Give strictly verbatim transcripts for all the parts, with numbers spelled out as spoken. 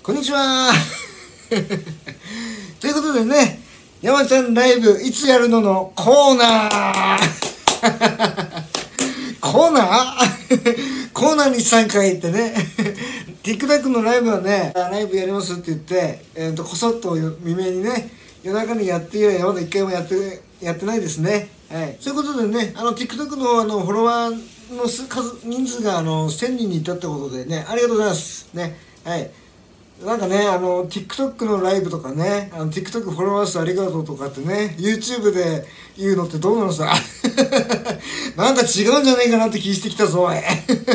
こんにちはということでね、山ちゃんライブいつやるののコーナーコーナーコーナーにさんかい行ってねTikTok のライブはね、ライブやりますって言って、えー、とこそっと未明にね、夜中にやって以来まだいっかいもやってやってないですね。はい、そういうことでね、あの TikTok のあのフォロワーの数人数があのせんにんにいったってことでね、ありがとうございますね。はい、なんかね、あの TikTok のライブとかね、あの TikTok フォロワー数ありがとうとかってね、YouTube で言うのってどうなのさなんか違うんじゃないかなって気してきたぞおい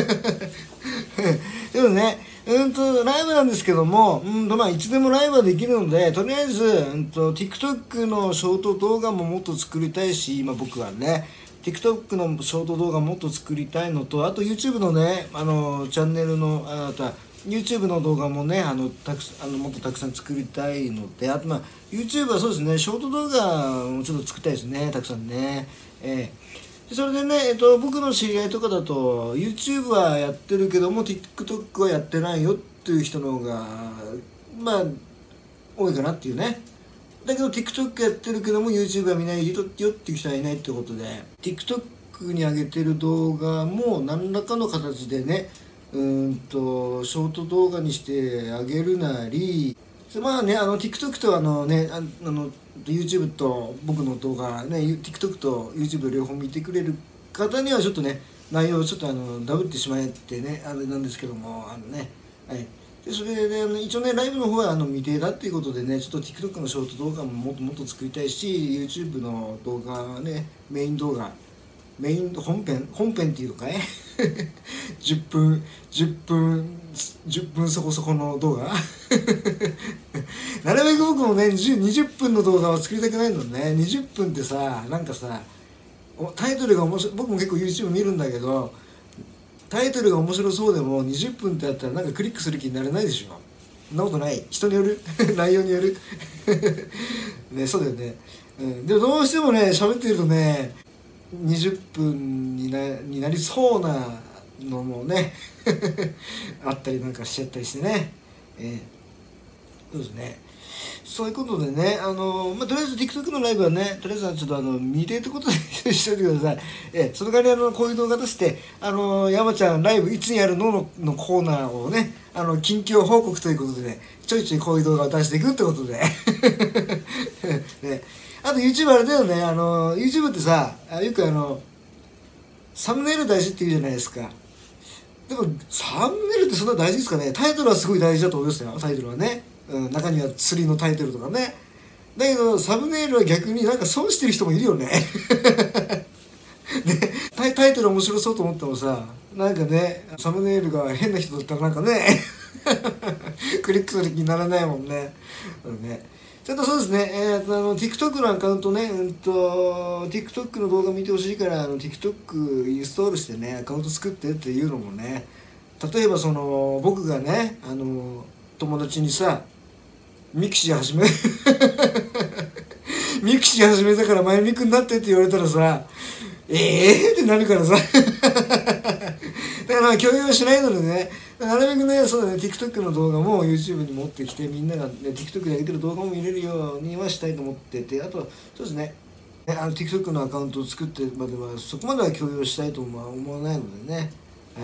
でもね、うんとライブなんですけども、うんとまあいつでもライブはできるので、とりあえず、うんと TikTok のショート動画ももっと作りたいし、今僕はね TikTok のショート動画もっと作りたいのと、あと YouTube のね、あのチャンネルのあとは YouTube の動画もね、あのたくあのもっとたくさん作りたいので、あとまあ YouTube はそうですね、ショート動画もちょっと作りたいですね、たくさんね。えーそれでね、えっと、僕の知り合いとかだと YouTube はやってるけども TikTok はやってないよっていう人の方がまあ多いかなっていうね。だけど TikTok やってるけども YouTube は見ないよっていう人はいないってことで、 TikTok に上げてる動画も何らかの形でね、うーんとショート動画にしてあげるなり、まあね、あの TikTok とあのね、ああの YouTube と僕の動画ね、TikTok と YouTube 両方見てくれる方にはちょっとね、内容をちょっとあのダブってしまえってね、あれなんですけども、あのね、はい。でそれで、あの一応ね、ライブの方はあの未定だっていうことでね、ちょっと TikTok のショート動画ももっともっと作りたいし、YouTube の動画ね、メイン動画、メイン本編本編っていうかいじゅっぷんじゅっぷんじゅっぷんそこそこの動画なるべく僕もねにじゅうふんの動画は作りたくないのね。にじゅっぷんってさ、なんかさタイトルが面白い、僕も結構 YouTube 見るんだけど、タイトルが面白そうでもにじゅっぷんってやったらなんかクリックする気になれないでしょ。そんなことない、人による内容によるね、そうだよね、うん、でもどうしてもね喋ってるとねにじゅっぷんに な, になりそうなのもねあったりなんかしちゃったりしてね、えー、そうですね。そういうことでね、あのまあ、とりあえず TikTok のライブはね、とりあえずはちょっとあの未定ってことでしておいてください。えー、その代わりあのこういう動画としてあの山ちゃんライブいつにやるの の, のコーナーをね、あの近況報告ということで、ね、ちょいちょいこういう動画を出していくってことでね。あと YouTube あれだよね、あの YouTube ってさ、よくあのサムネイル大事って言うじゃないですか。でもサムネイルってそんな大事ですかね。タイトルはすごい大事だと思いますよ、タイトルはね、うん、中には釣りのタイトルとかね。だけどサムネイルは逆になんか損してる人もいるよねね、タイタイトル面白そうと思ってもさ、なんかねサムネイルが変な人だったらなんかねクリックする気にならないもんね。うんね、ちょっとそうですね、えー、あの TikTok のアカウントね、うんと TikTok の動画見てほしいからあの TikTok インストールしてねアカウント作ってっていうのもね、例えばその僕がね、あの友達にさミクシー始めミクシー始めたから前ミクになってって言われたらさ、ええーってなるからさだからまあ共有はしないのでね、なるべくね、そうだね、TikTok の動画も YouTube に持ってきて、みんなが、ね、TikTok で上げてる動画も見れるようにはしたいと思ってて、あとそうですね、あの TikTok のアカウントを作ってまではそこまでは共有したいとは思わないのでね、はい。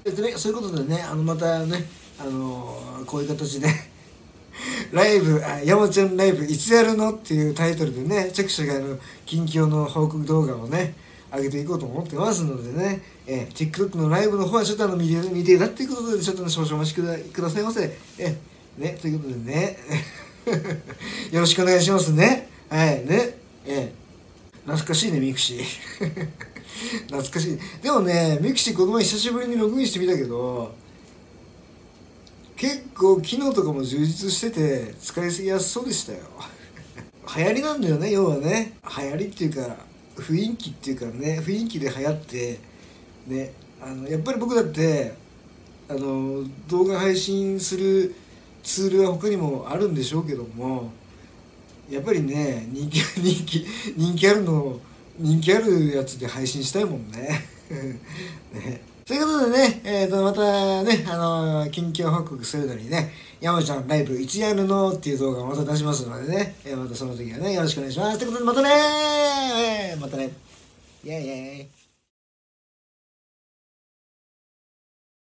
でね、そういうことでね、あのまたね、あのー、こういう形でライブ、あ、山ちゃんライブいつやるのっていうタイトルでね、着手があの近況の報告動画をね上げていこうと思ってますのでね、えー、TikTok のライブの方はちょっとあの未定未定だっていうことでちょっと、ね、少々お待ちく だ, くださいませ。えー、ね、ということでねよろしくお願いしますね。はいね、えー、懐かしいねミクシー懐かしい。でもねミクシーこの前久しぶりにログインしてみたけど、結構機能とかも充実してて使いやすそうでしたよ流行りなんだよね、要はね。流行りっていうか雰囲気っていうかね、雰囲気で流行ってね、あのやっぱり僕だってあの動画配信するツールは他にもあるんでしょうけども、やっぱりね人気人気人気あるの人気あるやつで配信したいもんねね。 ということでね、えっ、ー、と、またね、あのー、近況報告するのにね、山ちゃんライブいつやるのっていう動画をまた出しますのでね、えー、またその時はね、よろしくお願いします。ということで、またねーまたね。イェイイェイ。